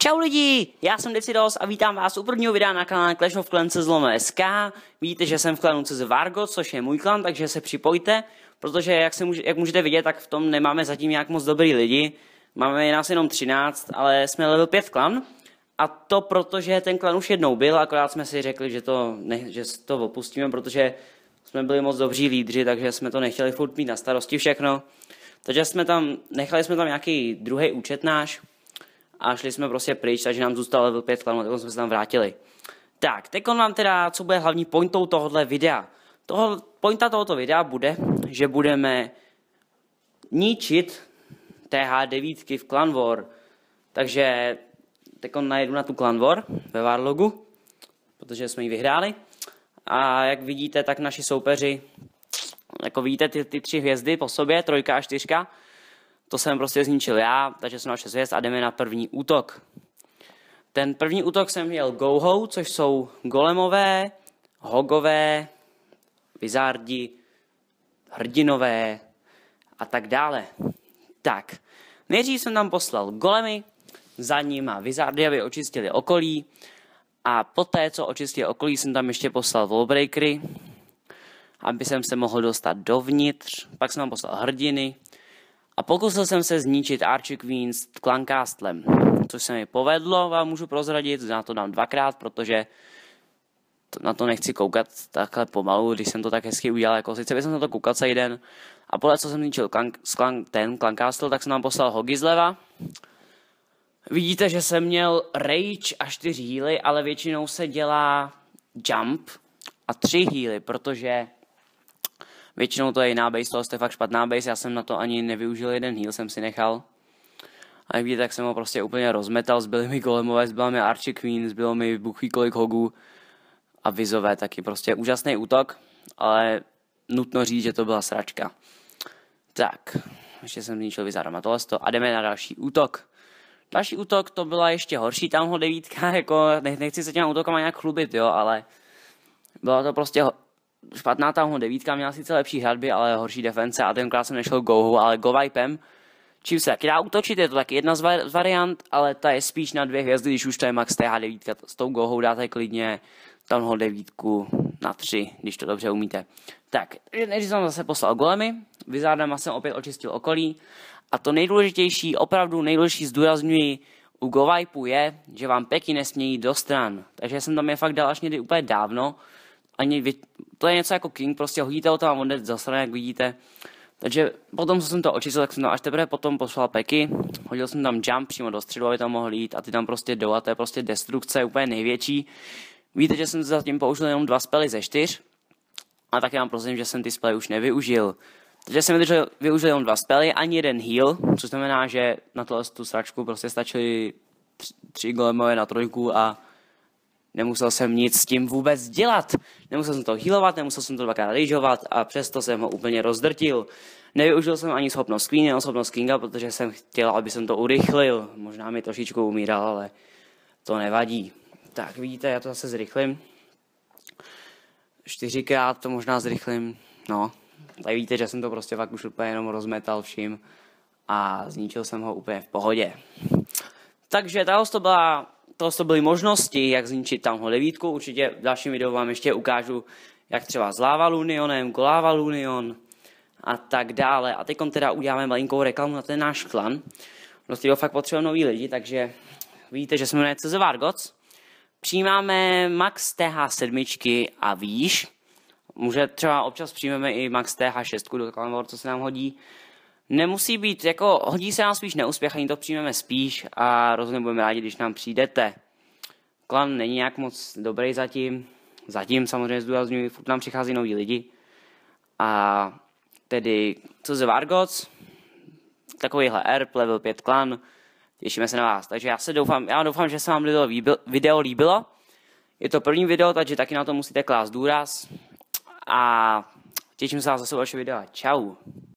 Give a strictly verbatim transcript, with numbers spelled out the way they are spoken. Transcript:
Čau lidi, já jsem Decidos a vítám vás u prvního videa na kanále Clash of Clans lomeno S K. Vidíte, že jsem v klanu C Z Vargot, což je můj klan, takže se připojte, protože jak, se může, jak můžete vidět, tak v tom nemáme zatím nějak moc dobrý lidi. Máme nás jenom třináct, ale jsme level pět klan. A to protože ten klan už jednou byl, akorát jsme si řekli, že to, ne, že to opustíme, protože jsme byli moc dobří lídři, takže jsme to nechtěli furt mít na starosti všechno. Takže jsme tam, nechali jsme tam nějaký druhý účet náš a šli jsme prostě pryč, takže nám zůstalo level pět klanů, tak jsme se tam vrátili. Tak, teď vám teda, co bude hlavní pointou tohohle videa. Toho, pointa tohoto videa bude, že budeme ničit T H devět v Clan War. Takže teď najedu na tu Clan War ve Warlogu, protože jsme ji vyhráli. A jak vidíte, tak naši soupeři, jako vidíte ty, ty tři hvězdy po sobě, trojka a čtyřka, to jsem prostě zničil já, takže jsem na šest hvězd a jdeme na první útok. Ten první útok jsem měl Goho, což jsou golemové, hogové, vizardi, hrdinové a tak dále. Tak, nejdřív jsem tam poslal golemy, za nima vizardy, aby očistili okolí, a poté, co očistili okolí, jsem tam ještě poslal wallbreakery, aby jsem se mohl dostat dovnitř, pak jsem tam poslal hrdiny a pokusil jsem se zničit Archer Queens Clancastlem, což se mi povedlo, vám můžu prozradit, na to dám dvakrát, protože to, na to nechci koukat takhle pomalu, když jsem to tak hezky udělal, jako sice bych jsem na to koukal celý den, a podle co jsem zničil klank, klank, ten Clancastle, tak jsem tam poslal hogy zleva. Vidíte, že jsem měl rage a čtyři healy, ale většinou se dělá jump a tři healy, protože většinou to je jiná base, toho je fakt špatná base, já jsem na to ani nevyužil jeden heal, jsem si nechal. A jak vidíte, tak jsem ho prostě úplně rozmetal, zbyly mi golemové, zbyla mi Archer Queen, zbylo mi buchý kolik hogů a vizové taky, prostě úžasný útok, ale nutno říct, že to byla sračka. Tak, ještě jsem zničil vizarama tohle a jdeme na další útok. Další útok to byla ještě horší tamhle devítka, jako nechci se těm útokama nějak chlubit, jo, ale byla to prostě špatná tamhle devítka, měla sice lepší hradby, ale horší defense a tenkrát jsem nešel Gohu, ale Go Vipem, čím se taky dá útočit, je to taky jedna z variant, ale ta je spíš na dvě hvězdy, když už to je max T H devět, s tou Gohou dáte klidně tamhle devítku na tři, když to dobře umíte. Tak, než jsem zase poslal golemy, Wizardama jsem opět očistil okolí. A to nejdůležitější, opravdu nejdůležitější zdůrazňuji u Go Vipu je, že vám peky nesmějí do stran. Takže jsem tam je fakt dal až někdy úplně dávno. Ani, to je něco jako King, prostě hodíte ho tam a on jde do strany, jak vidíte. Takže potom, co jsem to očistil, tak jsem tam až teprve potom poslal peky. Hodil jsem tam jump přímo do středu, aby tam mohl jít a ty tam prostě jdou a to je prostě destrukce úplně největší. Víte, že jsem zatím použil jenom dva spely ze čtyř. A taky vám prosím, že jsem ty spely už nevyužil. Takže jsem využil, využil jenom dva spely, ani jeden heal, což znamená, že na tohle tu sračku prostě stačily tři, tři golemové na trojku a nemusel jsem nic s tím vůbec dělat. Nemusel jsem to healovat, nemusel jsem to dvakrát rageovat a přesto jsem ho úplně rozdrtil. Nevyužil jsem ani schopnost Queen, jenom schopnost Kinga, protože jsem chtěl, aby jsem to urychlil. Možná mi trošičku umíral, ale to nevadí. Tak vidíte, já to zase zrychlím. Čtyřikrát to možná zrychlím, no. Tady vidíte, že jsem to prostě fakt už úplně jenom rozmetal vším a zničil jsem ho úplně v pohodě. Takže tohle to, byla, tohle to byly možnosti, jak zničit tamhle devítku. Určitě v dalším videu vám ještě ukážu, jak třeba s Lava Lunionem, Golava Lunion a tak dále. A teď teda uděláme malinkou reklamu na ten náš klan. Do kterého fakt potřebujeme nový lidi, takže vidíte, že jsme jmenuje C Z Vargot. Přijímáme max T H sedm a výš. Může třeba občas přijmeme i max T H šest do Clan War, co se nám hodí. Nemusí být, jako hodí se nám spíš neúspěch, ani to přijmeme spíš a rozhodně budeme rádi, když nám přijdete. Klan není nějak moc dobrý zatím, zatím samozřejmě zdůrazňuji, furt nám přichází noví lidi. A tedy C Z Vargot, takovýhle E R P, level pět klan, těšíme se na vás. Takže já se doufám, já doufám, že se vám video líbilo. Je to první video, takže taky na to musíte klást důraz. A těším se na zase vaše videa. Čau.